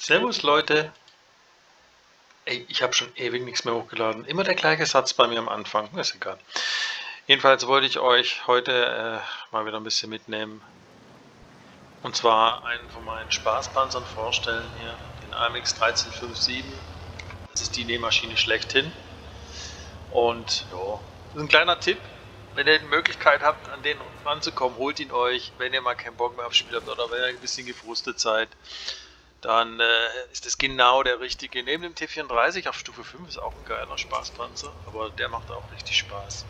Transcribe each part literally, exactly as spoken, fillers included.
Servus Leute. Ey, ich habe schon ewig nichts mehr hochgeladen. Immer der gleiche Satz bei mir am Anfang. Ist egal. Jedenfalls wollte ich euch heute äh, mal wieder ein bisschen mitnehmen. Und zwar einen von meinen Spaßpanzern vorstellen hier. Den A M X dreizehn fünfundfünfzig. Das ist die Nähmaschine schlechthin. Und ja, das ist ein kleiner Tipp. Wenn ihr die Möglichkeit habt, an den ranzukommen, holt ihn euch. Wenn ihr mal keinen Bock mehr aufs Spiel habt oder wenn ihr ein bisschen gefrustet seid, dann äh, ist das genau der richtige. Neben dem T vierunddreißig auf Stufe fünf ist auch ein geiler Spaßpanzer, aber der macht auch richtig Spaß.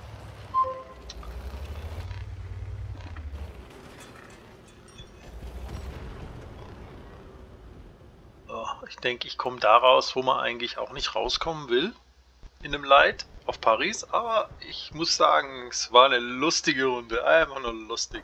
Oh, ich denke, ich komme da raus, wo man eigentlich auch nicht rauskommen will, in einem Light auf Paris, aber ich muss sagen, es war eine lustige Runde, einfach nur lustig.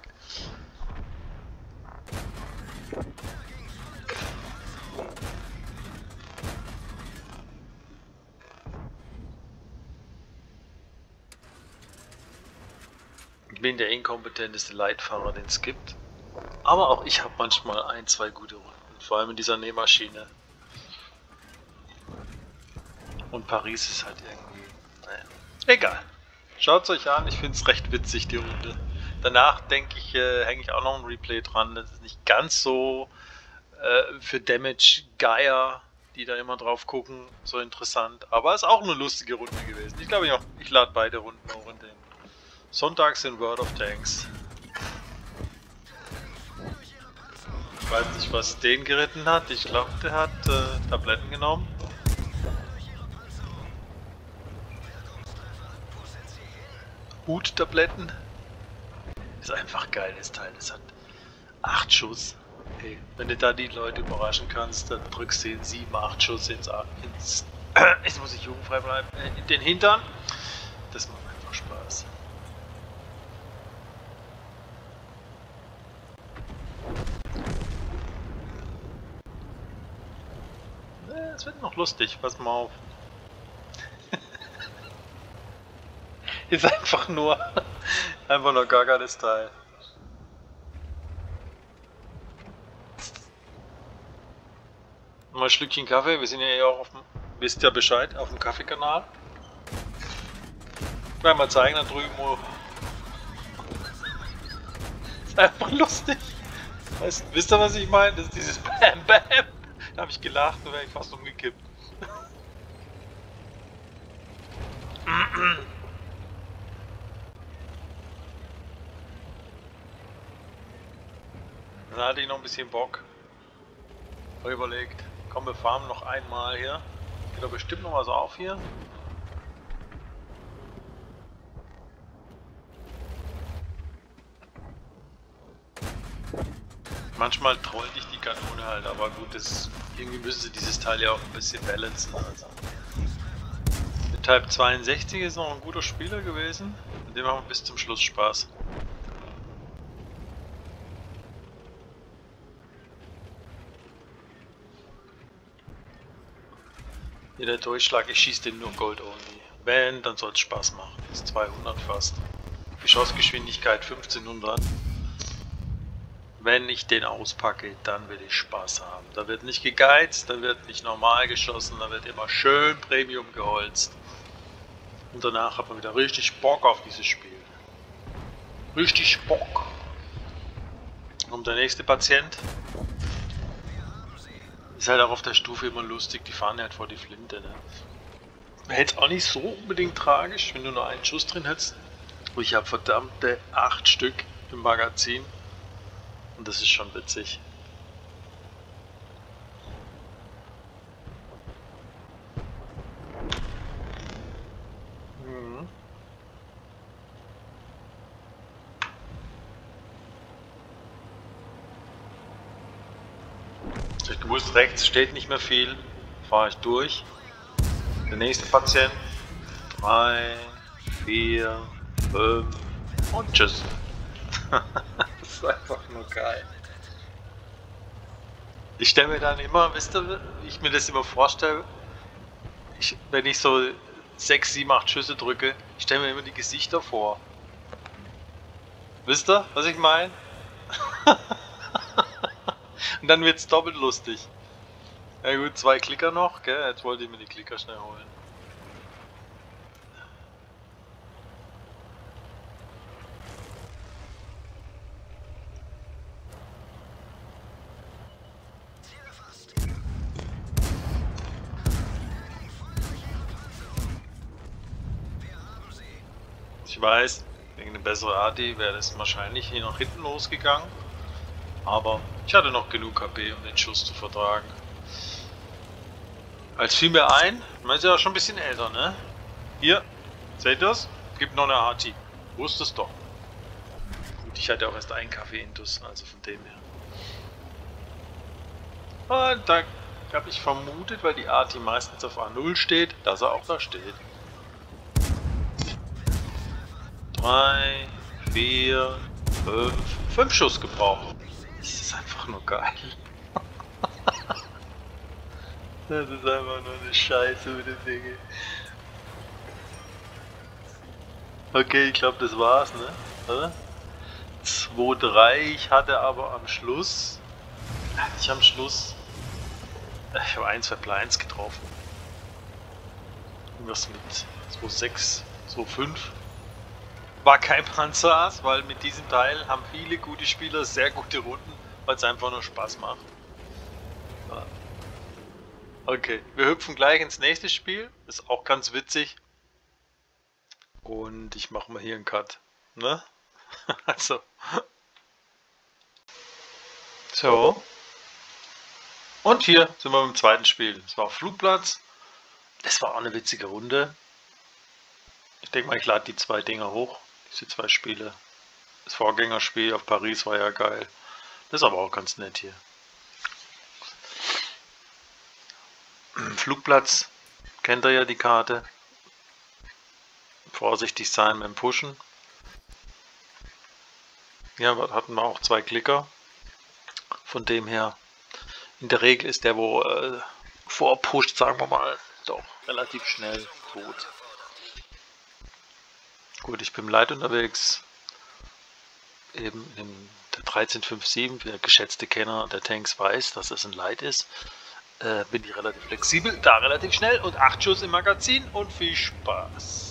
Ich bin der inkompetenteste Leitfahrer, den es gibt. Aber auch ich habe manchmal ein, zwei gute Runden, vor allem in dieser Nähmaschine. Und Paris ist halt irgendwie... Naja. Egal. Schaut es euch an, ich finde es recht witzig, die Runde. Danach denke ich, äh, hänge ich auch noch ein Replay dran. Das ist nicht ganz so äh, für Damage-Geier, die da immer drauf gucken, so interessant. Aber es ist auch eine lustige Runde gewesen. Ich glaube, ich, ich lade beide Runden auch in den Sonntags in World of Tanks. Ich weiß nicht, was den geritten hat. Ich glaube, der hat äh, Tabletten genommen. Hut-Tabletten. Ist einfach geil, das Teil. Das hat acht Schuss. Hey, wenn du da die Leute überraschen kannst, dann drückst du den sieben, acht Schuss ins, ins äh, jetzt muss ich jugendfrei bleiben, äh, in den Hintern. Das macht einfach Spaß. Es wird noch lustig, pass mal auf. Ist einfach nur, einfach nur gar geiles Teil. Mal ein Schlückchen Kaffee, wir sind ja eh auch auf dem, wisst ja Bescheid, auf dem Kaffeekanal. Ich werde mal zeigen da drüben, wo... Ist einfach lustig. Weißt, wisst ihr, was ich meine? Das ist dieses Bam Bam. Da habe ich gelacht, da wäre ich fast umgekippt. Dann hatte ich noch ein bisschen Bock. Hab überlegt, komm, wir farmen noch einmal hier. Geht doch bestimmt noch was auf hier. Manchmal trollt dich die Kanone halt, aber gut, das, irgendwie müssen sie dieses Teil ja auch ein bisschen balancen. Also. Mit Type zweiundsechzig ist noch ein guter Spieler gewesen, mit dem machen wir bis zum Schluss Spaß. Hier der Durchschlag, ich schieße den nur Gold only. Wenn, dann soll es Spaß machen. Das ist zweihundert fast. Geschossgeschwindigkeit fünfzehnhundert. Wenn ich den auspacke, dann will ich Spaß haben. Da wird nicht gegeizt, da wird nicht normal geschossen, da wird immer schön Premium geholzt. Und danach hat man wieder richtig Bock auf dieses Spiel. Richtig Bock. Und der nächste Patient. Ist halt auch auf der Stufe immer lustig, die fahren halt vor die Flinte. Ne? Wäre jetzt auch nicht so unbedingt tragisch, wenn du nur einen Schuss drin hättest. Und ich habe verdammte acht Stück im Magazin. Und das ist schon witzig. Mhm. Ich hab gewusst, rechts steht nicht mehr viel. Fahre ich durch. Der nächste Patient. drei, vier, fünf und tschüss. Das ist einfach nur geil. Ich stelle mir dann immer, wisst ihr, wie ich mir das immer vorstelle, ich, wenn ich so sechs, sieben, acht Schüsse drücke, ich stelle mir immer die Gesichter vor. Wisst ihr, was ich meine? Und dann wird's doppelt lustig. Ja gut, zwei Klicker noch, gell? Jetzt wollte ich mir die Klicker schnell holen. Ich weiß, wegen einer besseren Arti wäre das wahrscheinlich hier nach hinten losgegangen. Aber ich hatte noch genug K P, um den Schuss zu vertragen. Als fiel mir ein, man ist ja schon ein bisschen älter, ne? Hier, seht ihr das? Gibt noch eine Arti. Wusste es doch. Gut, ich hatte auch erst einen Kaffee-Intus, also von dem her. Und da habe ich vermutet, weil die Arti meistens auf A null steht, dass er auch da steht. Drei, vier, fünf, fünf Schuss gebraucht. Das ist einfach nur geil. Das ist einfach nur eine Scheiße mit den Dingen. Okay, ich glaube das war's, ne? Oder? zwei, drei, ich hatte aber am Schluss, ich am Schluss, ich habe eins zwei Blinds getroffen. Irgendwas mit zwei sechs, zwei fünf. War kein Panzers, weil mit diesem Teil haben viele gute Spieler sehr gute Runden, weil es einfach nur Spaß macht. Ja. Okay, wir hüpfen gleich ins nächste Spiel, ist auch ganz witzig. Und ich mache mal hier einen Cut, ne? Also. So. Und hier sind wir beim zweiten Spiel. Das war auf Flugplatz. Das war auch eine witzige Runde. Ich denke mal, ich lade die zwei Dinger hoch. Diese zwei Spiele. Das Vorgängerspiel auf Paris war ja geil. Das ist aber auch ganz nett hier. Flugplatz. Kennt ihr ja die Karte. Vorsichtig sein beim Pushen. Ja, hatten wir auch zwei Klicker. Von dem her, in der Regel ist der, wo äh, vorpusht, sagen wir mal, doch relativ schnell tot. Gut, ich bin Light unterwegs. Eben in der dreizehn fünf sieben, der geschätzte Kenner der Tanks weiß, dass das ein Light ist. Äh, bin ich relativ flexibel, da relativ schnell und acht Schuss im Magazin und viel Spaß.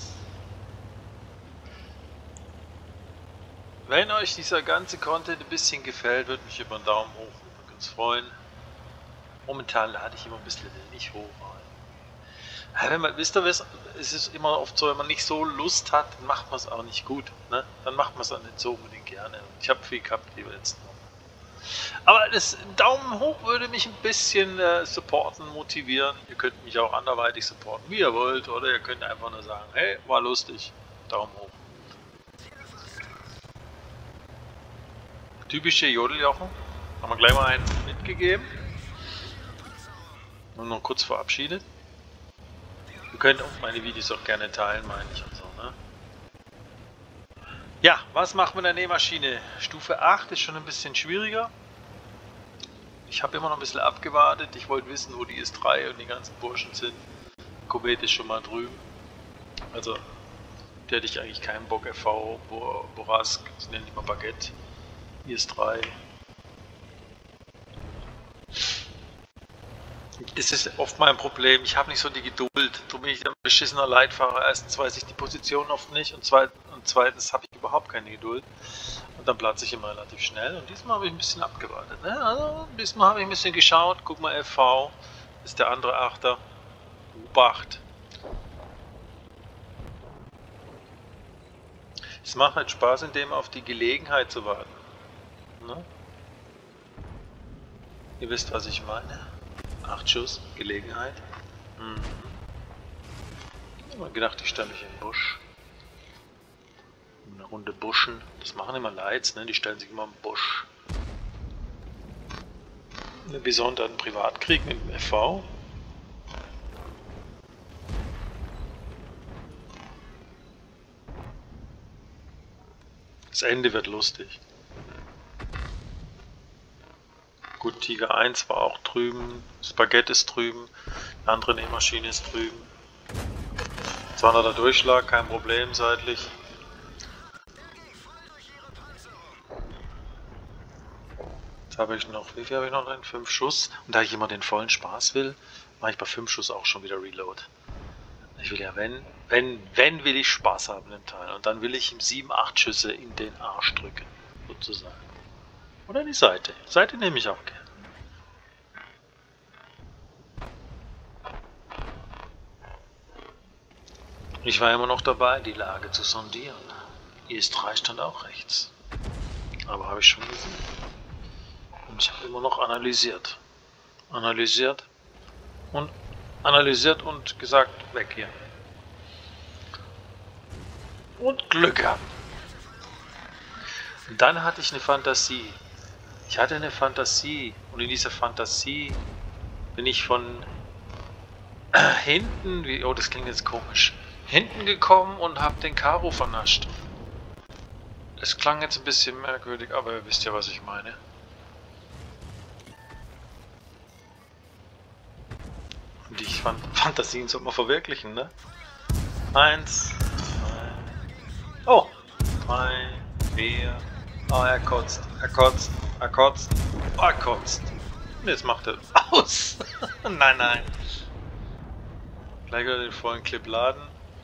Wenn euch dieser ganze Content ein bisschen gefällt, würde mich über einen Daumen hoch übrigens freuen. Momentan lade ich immer ein bisschen wenig hoch. Wenn man, wisst ihr, es ist immer oft so, wenn man nicht so Lust hat, dann macht man es auch nicht gut. Ne? Dann macht man es auch nicht so unbedingt gerne. Ich habe viel gehabt, die letzten Wochen. Aber das Daumen hoch würde mich ein bisschen äh, supporten, motivieren. Ihr könnt mich auch anderweitig supporten, wie ihr wollt. Oder ihr könnt einfach nur sagen, hey, war lustig. Daumen hoch. Typische Jodeljochen. Haben wir gleich mal einen mitgegeben. Und noch kurz verabschiedet. Ihr könnt auch meine Videos auch gerne teilen, meine ich und so, ne? Ja, was macht man in der Nähmaschine? Stufe acht ist schon ein bisschen schwieriger. Ich habe immer noch ein bisschen abgewartet. Ich wollte wissen, wo die I S drei und die ganzen Burschen sind. Komet ist schon mal drüben. Also, der hätte ich eigentlich keinen Bock. F V, Borask, ich nenne die mal Baguette. I S drei. Das ist oft mein Problem, ich habe nicht so die Geduld, darum bin ich ein beschissener Leitfahrer. Erstens weiß ich die Position oft nicht und zweitens, und zweitens habe ich überhaupt keine Geduld und dann platze ich immer relativ schnell und diesmal habe ich ein bisschen abgewartet. Ne? Also diesmal habe ich ein bisschen geschaut, guck mal F V, ist der andere Achter, Obacht. Es macht halt Spaß, in dem auf die Gelegenheit zu warten. Ne? Ihr wisst, was ich meine. acht Schuss, Gelegenheit. Mhm. Ich habe mir gedacht, ich stelle mich in den Busch. Eine Runde Buschen. Das machen immer Lights, ne? Die stellen sich immer im Busch. Eine besonderen Privatkrieg mit dem F V. Das Ende wird lustig. Gut, Tiger eins war auch drüben, Spaghetti ist drüben, die andere Nähmaschine ist drüben. zweihunderter Durchschlag, kein Problem seitlich. habe ich noch, wie viel habe ich noch drin? fünf Schuss. Und da ich immer den vollen Spaß will, mache ich bei fünf Schuss auch schon wieder Reload. Ich will ja, wenn, wenn, wenn will ich Spaß haben im Teil. Und dann will ich ihm sieben, acht Schüsse in den Arsch drücken, sozusagen. Oder die Seite. Seite nehme ich auch gerne. Ich war immer noch dabei, die Lage zu sondieren. I S drei stand auch rechts. Aber habe ich schon gesehen. Und ich habe immer noch analysiert. Analysiert. Und analysiert und gesagt, weg hier. Und Glück gehabt. Und dann hatte ich eine Fantasie. Ich hatte eine Fantasie. Und in dieser Fantasie bin ich von äh, hinten, wie, oh, das klingt jetzt komisch, hinten gekommen und habe den Karo vernascht. Es klang jetzt ein bisschen merkwürdig, aber ihr wisst ja, was ich meine. Und die Fantasien soll man verwirklichen, ne? Eins, zwei, oh, drei, vier, oh, er kotzt, er kotzt, er kotzt, oh, er kotzt. Und jetzt macht er aus. Nein, nein. Gleich wieder den vollen Clip laden.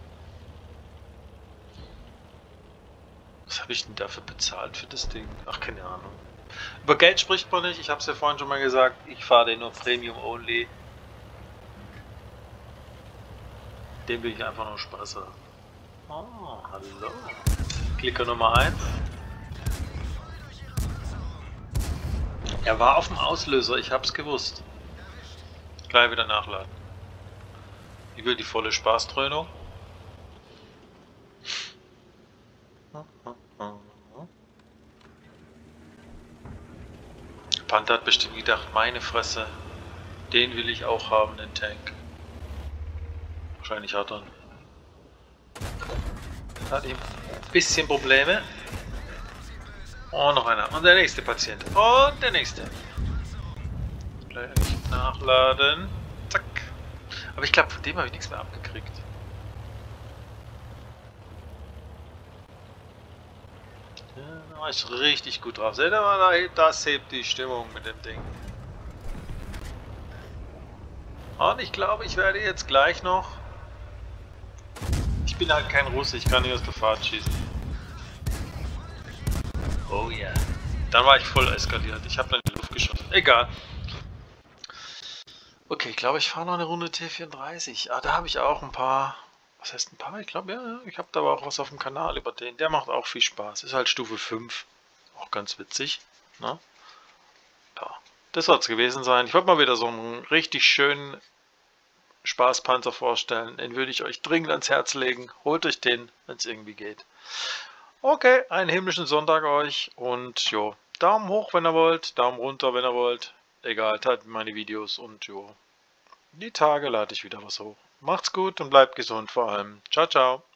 Was habe ich denn dafür bezahlt für das Ding? Ach, keine Ahnung. Über Geld spricht man nicht. Ich habe es ja vorhin schon mal gesagt. Ich fahre den nur Premium Only. Dem will ich einfach nur Spaß haben. Oh, hallo. Klicker Nummer eins. Er war auf dem Auslöser. Ich habe es gewusst. Gleich wieder nachladen. Ich will die volle Spaßdröhnung. Panther hat bestimmt gedacht, meine Fresse, den will ich auch haben, den Tank. Wahrscheinlich hat er. Hat ihm ein bisschen Probleme. Und noch einer. Und der nächste Patient. Und der nächste. Gleich nachladen. Zack. Aber ich glaube, von dem habe ich nichts mehr abgekriegt. Ja, ist richtig gut drauf. Seht ihr mal, das hebt die Stimmung mit dem Ding. Und ich glaube, ich werde jetzt gleich noch... Ich bin halt kein Russe, ich kann nicht aus der Fahrt schießen. Oh ja. Yeah. Dann war ich voll eskaliert. Ich habe dann in die Luft geschossen. Egal. Okay, ich glaube, ich fahre noch eine Runde T vierunddreißig. Ah, da habe ich auch ein paar... Was heißt ein paar? Ich glaube, ja, ich habe da aber auch was auf dem Kanal über den. Der macht auch viel Spaß. Ist halt Stufe fünf. Auch ganz witzig. Ne? Ja, das soll es gewesen sein. Ich wollte mal wieder so einen richtig schönen Spaßpanzer vorstellen. Den würde ich euch dringend ans Herz legen. Holt euch den, wenn es irgendwie geht. Okay, einen himmlischen Sonntag euch. Und jo, Daumen hoch, wenn ihr wollt. Daumen runter, wenn ihr wollt. Egal, teilt meine Videos. Und jo, die Tage lade ich wieder was hoch. Macht's gut und bleibt gesund vor allem. Ciao, ciao.